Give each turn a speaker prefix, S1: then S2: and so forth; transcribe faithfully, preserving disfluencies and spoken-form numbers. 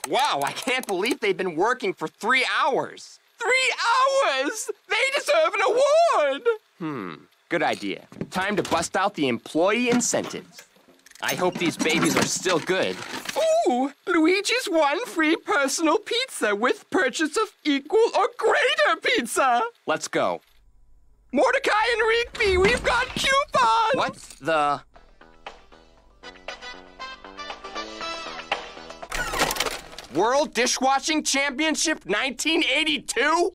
S1: Wow, I can't believe they've been working for three hours.
S2: Three hours? They deserve an award!
S1: Hmm, good idea. Time to bust out the employee incentives. I hope these babies are still good.
S2: Ooh, Luigi's one free personal pizza with purchase of equal or greater pizza.
S1: Let's go.
S2: Mordecai and Rigby, we've got coupons!
S1: What the? World Dishwashing Championship nineteen eighty-two?